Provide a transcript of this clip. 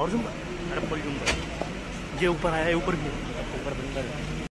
और जूम कर, अरे फुल जूम कर। ये ऊपर आया है, ऊपर भी है, ऊपर बंदर है।